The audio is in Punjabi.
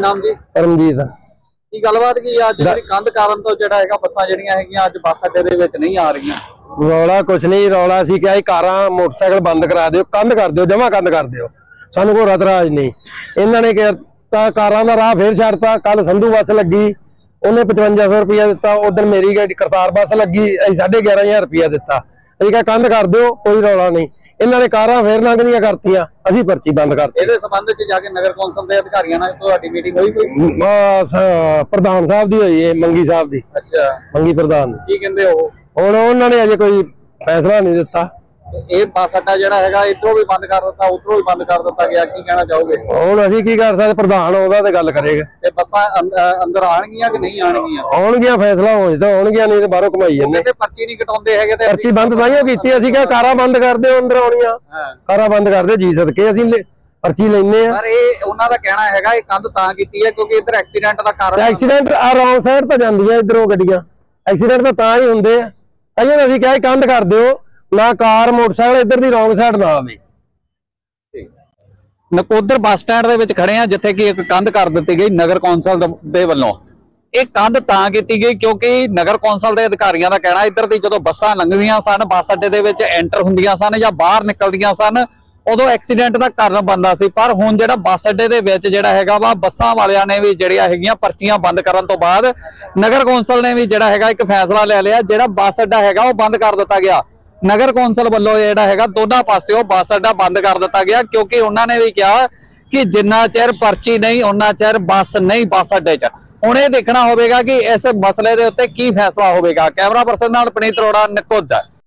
ਨਾਮ ਜੀ? ਪਰਮਜੀਤ। ਕੀ ਗੱਲਬਾਤ ਕੀ ਅੱਜ ਜਿਹੜੀ ਕੰਧ ਕਾਰਨ ਤੋਂ ਜਿਹੜਾ ਹੈਗਾ ਬੱਸਾਂ ਜਿਹੜੀਆਂ ਹੈਗੀਆਂ ਅੱਜ ਬੱਸ ਅੱਡੇ ਦੇ ਵਿੱਚ ਨਹੀਂ ਆ ਰਹੀਆਂ? ਰੌਲਾ ਕੁਛ ਨਹੀਂ, ਰੌਲਾ ਸੀ ਕਿ ਕਾਰਾਂ ਮੋਟਰਸਾਈਕਲ ਬੰਦ ਕਰਾ ਦਿਓ, ਕੰਧ ਕਰ ਦਿਓ, ਜਮਾ ਕੰਧ ਕਰ ਦਿਓ, ਸਾਨੂੰ ਕੋਈ ਰਤਰਾਜ ਨਹੀਂ। ਇਹਨਾਂ ਨੇ ਤਾਂ ਕਾਰਾਂ ਦਾ ਰਾਹ ਫੇਰ ਛੱਡਤਾ। ਕੱਲ ਸੰਧੂ ਬੱਸ ਲੱਗੀ, ਉਹਨੇ 5500 ਰੁਪਇਆ ਦਿੱਤਾ। ਉਧਰ ਮੇਰੀ ਗੱਡੀ ਕਰਤਾਰ ਬੱਸ ਲੱਗੀ, ਅਸੀਂ 11,500 ਰੁਪਇਆ ਦਿੱਤਾ। ਅਸੀਂ ਕਿਹਾ ਕੰਧ ਕਰ ਦਿਓ, ਕੋਈ ਰੌਲਾ ਨਹੀਂ। ਇਹਨਾਂ ਨੇ ਕਾਰਾਂ ਫੇਰ ਲੰਘਦੀਆਂ ਕਰਤੀਆਂ, ਅਸੀਂ ਪਰਚੀ ਬੰਦ ਕਰਤੀ। ਇਹਦੇ ਸੰਬੰਧ ਵਿੱਚ ਜਾ ਕੇ ਨਗਰ ਕੌਂਸਲ ਦੇ ਅਧਿਕਾਰੀਆਂ ਨਾਲ ਤੁਹਾਡੀ ਮੀਟਿੰਗ ਹੋਈ ਕੋਈ? ਪ੍ਰਧਾਨ ਸਾਹਿਬ ਦੀ ਹੋਈ ਹੈ, ਮੰਗੀ ਸਾਹਿਬ ਦੀ। ਅੱਛਾ, ਮੰਗੀ ਪ੍ਰਧਾਨ। ਕੀ ਕਹਿੰਦੇ ਉਹ? ਹੁਣ ਉਹਨਾਂ ਨੇ ਅਜੇ ਕੋਈ ਫੈਸਲਾ ਨਹੀਂ ਦਿੱਤਾ। ਇਹ ਬੱਸ ਅੱਡਾ ਜਿਹੜਾ ਹੈਗਾ ਇਧਰੋਂ ਵੀ ਬੰਦ ਕਰ ਦਿੱਤਾ, ਉਧਰੋਂ ਵੀ ਬੰਦ ਕਰ ਦਿੱਤਾ ਗਿਆ, ਕੀ ਕਹਿਣਾ ਚਾਹੋਗੇ? ਹੁਣ ਅਸੀਂ ਕੀ ਕਰ ਸਕਦੇ, ਪ੍ਰਧਾਨ ਉਹਦਾ ਤੇ ਗੱਲ ਕਰੇਗਾ। ਤੇ ਬੱਸਾਂ ਅੰਦਰ ਆਣਗੀਆਂ ਕਿ ਨਹੀਂ ਆਣਗੀਆਂ? ਆਉਣਗੀਆਂ, ਫੈਸਲਾ ਹੋ ਜਾਏ ਆਉਣਗੀਆਂ, ਨਹੀਂ ਤੇ ਬਾਹਰੋਂ ਕਮਾਈ ਜਾਂਦੇ। ਤੇ ਪਰਚੀ ਨਹੀਂ ਕਟਾਉਂਦੇ ਹੈਗੇ ਤੇ ਪਰਚੀ ਬੰਦ ਤਾਂ ਹੀ ਕੀਤੀ। ਅਸੀਂ ਕਿਹਾ ਕਾਰਾਂ ਬੰਦ ਕਰ ਦਿਓ, ਅੰਦਰ ਆਉਣੀਆਂ ਕਾਰਾਂ ਬੰਦ ਕਰ ਦਿਓ, ਜੀ ਸਦਕੇ ਅਸੀਂ ਪਰਚੀ ਲੈਣੇ ਆ। ਪਰ ਇਹ ਉਹਨਾਂ ਦਾ ਕਹਿਣਾ ਹੈਗਾ ਇਹ ਕੰਧ ਤਾਂ ਕੀਤੀ ਹੈ ਕਿਉਂਕਿ ਇੱਧਰ ਐਕਸੀਡੈਂਟ ਦਾ ਕਾਰਨ। ਐਕਸੀਡੈਂਟ ਆ ਰੌਂਗ ਸਾਈਡ ਤਾਂ ਜਾਂਦੀਆਂ ਇਧਰੋਂ ਗੱਡੀਆਂ, ਐਕਸੀਡੈਂਟ ਤਾਂ ਹੀ ਹੁੰਦੇ ਆ। ਅਸੀਂ ਅਸੀਂ ਕਿਹਾ ਕੰਧ ਕਰ ਦਿਓ, ਨਾ ਕਾਰ ਮੋਟਰਸਾਈਕਲ ਇੱਧਰ ਦੀ ਰੌਂਗ ਸਾਈਡ ਨਾ ਆਵੇ। ਨਕੋਦਰ ਬੱਸ ਸਟੈਂਡ ਦੇ ਵਿੱਚ ਖੜੇ ਆ ਜਿੱਥੇ ਕਿ ਇੱਕ ਕੰਧ ਕਰ ਦਿੱਤੀ ਗਈ ਨਗਰ ਕੌਂਸਲ ਦੇ ਵੱਲੋਂ। ਇਹ ਕੰਧ ਤਾਂ ਕੀਤੀ ਗਈ ਕਿਉਂਕਿ ਨਗਰ ਕੌਂਸਲ ਦੇ ਅਧਿਕਾਰੀਆਂ ਦਾ ਕਹਿਣਾ ਇੱਧਰ ਦੀ ਜਦੋਂ ਬੱਸਾਂ ਲੰਘਦੀਆਂ ਸਨ, ਬੱਸ ਅੱਡੇ ਦੇ ਵਿੱਚ ਐਂਟਰ ਹੁੰਦੀਆਂ ਸਨ ਜਾਂ ਬਾਹਰ ਨਿਕਲਦੀਆਂ ਸਨ, ਉਦੋਂ ਐਕਸੀਡੈਂਟ ਦਾ ਕਾਰਨ ਬਣਦਾ ਸੀ। ਪਰ ਹੁਣ ਜਿਹੜਾ ਬੱਸ ਅੱਡੇ ਦੇ ਵਿੱਚ ਜਿਹੜਾ ਹੈਗਾ ਵਾ, ਬੱਸਾਂ ਵਾਲਿਆਂ ਨੇ ਵੀ ਜਿਹੜੀਆਂ ਹੈਗੀਆਂ ਪਰਚੀਆਂ ਬੰਦ ਕਰਨ ਤੋਂ ਬਾਅਦ ਨਗਰ ਕੌਂਸਲ ਨੇ ਵੀ ਜਿਹੜਾ ਹੈਗਾ ਇੱਕ ਫੈਸਲਾ ਲੈ ਲਿਆ। ਜਿਹੜਾ ਬੱਸ ਅੱਡਾ ਹੈਗਾ ਉਹ ਬੰਦ ਕਰ ਦਿੱਤਾ ਗਿਆ। ਨਗਰ ਕੌਂਸਲ ਵੱਲੋਂ ਜਿਹੜਾ ਹੈਗਾ ਦੋਨਾਂ ਪਾਸਿਓਂ ਬੱਸ ਅੱਡਾ ਬੰਦ ਕਰ ਦਿੱਤਾ ਗਿਆ ਕਿਉਂਕਿ ਉਹਨਾਂ ਨੇ ਵੀ ਕਿਹਾ ਕਿ ਜਿੰਨਾ ਚਿਰ ਪਰਚੀ ਨਹੀਂ ਉਹਨਾਂ ਚਿਰ ਬੱਸ ਨਹੀਂ ਬੱਸ ਅੱਡੇ 'ਚ। ਹੁਣ ਇਹ ਦੇਖਣਾ ਹੋਵੇਗਾ ਕਿ ਇਸ ਮਸਲੇ ਦੇ ਉੱਤੇ ਕੀ ਫੈਸਲਾ ਹੋਵੇਗਾ। ਕੈਮਰਾ ਪਰਸਨ ਨਾਲ ਪਨੀਤ ਅਰੋੜਾ, ਨਕੋਦਰ।